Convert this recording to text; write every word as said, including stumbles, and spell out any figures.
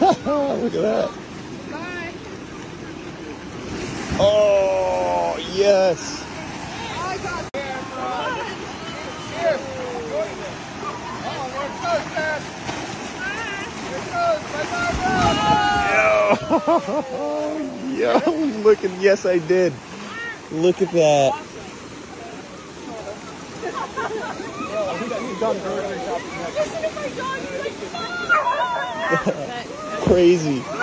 Look at that. Bye. Oh, yes. I got it. Here. Oh, there it goes, Dad. There it goes. Bye-bye. Yo, yo, look at, yes, I did. Look at that. Crazy.